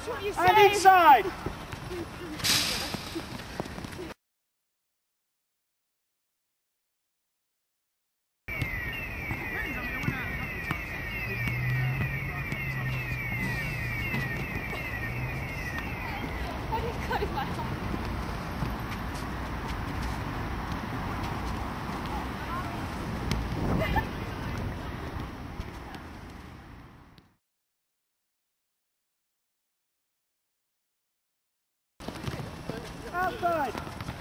what you And inside. Outside.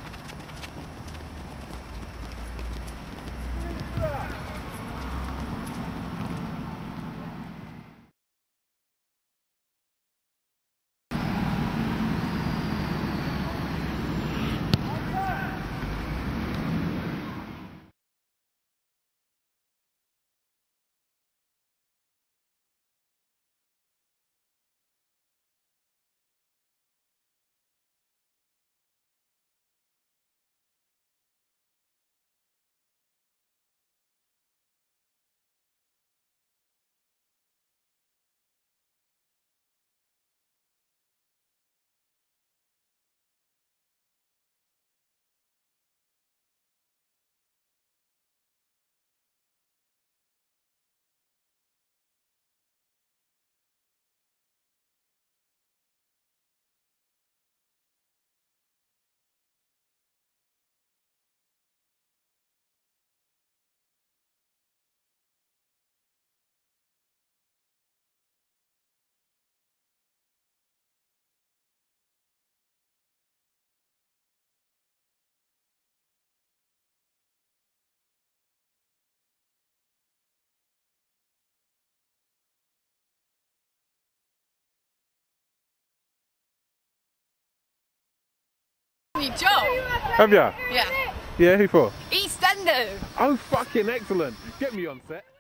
Joe. Have ya? Yeah. Yeah, who for? EastEnders. Oh, fucking excellent. Get me on set.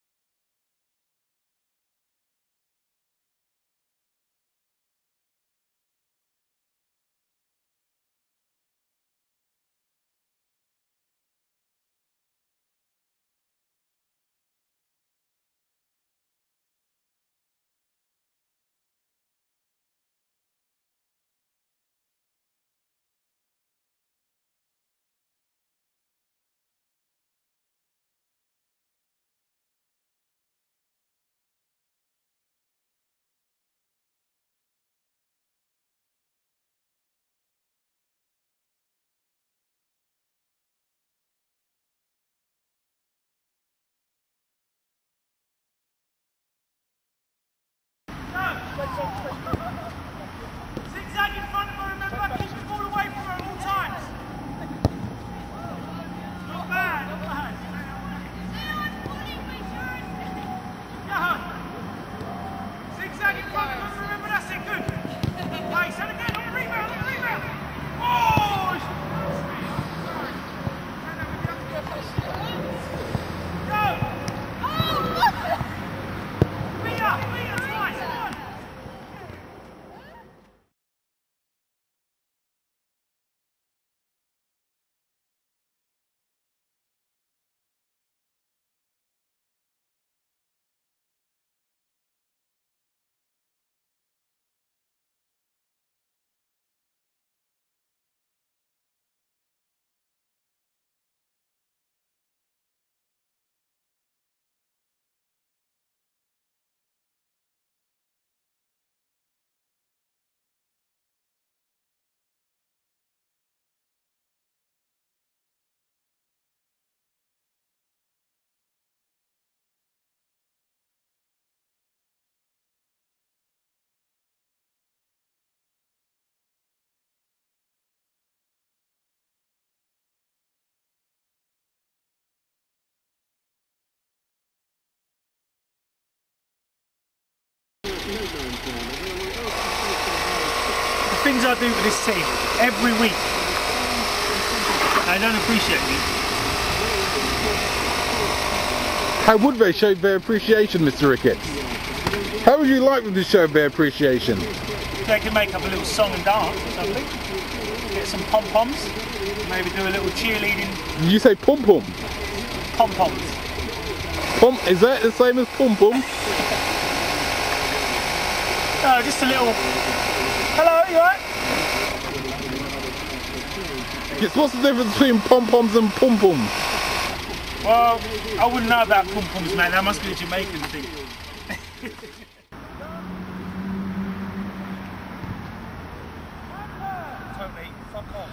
Zigzag in front of her, remember, keep the ball away from her at all times. Not bad, not bad. Yeah. Zigzag in front of her, remember, that's it, good. Nice, and again, on the rebound, on the rebound. Oh! Go! Beat her, twice, come on. The things I do for this team every week, they don't appreciate me. How would they show their appreciation, Mr. Ricketts? How would you like them to show their appreciation? They can make up a little song and dance or something. Get some pom-poms, maybe do a little cheerleading. Did you say pom-pom? Pom-poms. Is that the same as pom-pom? No, just a little. Hello, you alright? Yes, what's the difference between pom-poms and pum-pums? Well, I wouldn't know about pom-poms, man. That must be a Jamaican thing. Totally, fuck off.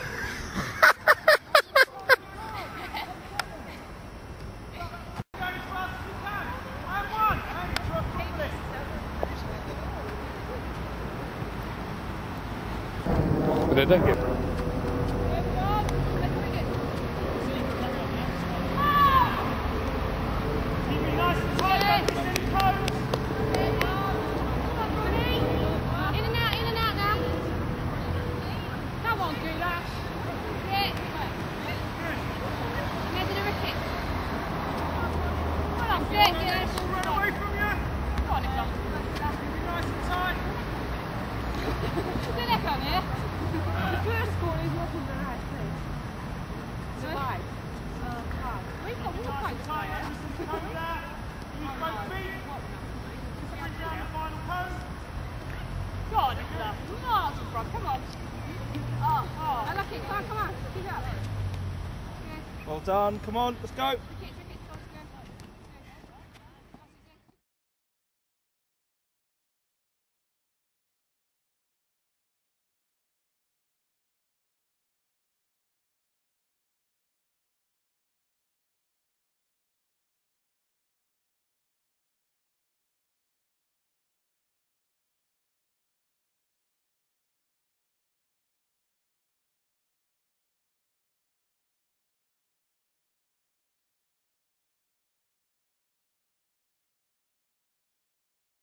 But they don't get. Well done, come on, let's go.